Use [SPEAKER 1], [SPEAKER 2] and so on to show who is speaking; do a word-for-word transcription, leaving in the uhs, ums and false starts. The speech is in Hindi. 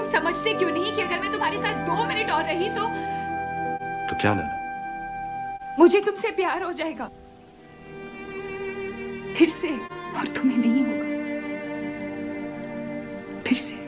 [SPEAKER 1] समझते क्यों नहीं कि अगर मैं तुम्हारे साथ दो मिनट और रही तो
[SPEAKER 2] तो क्या नैना?
[SPEAKER 1] मुझे तुमसे प्यार हो जाएगा फिर से, और तुम्हें नहीं होगा फिर से।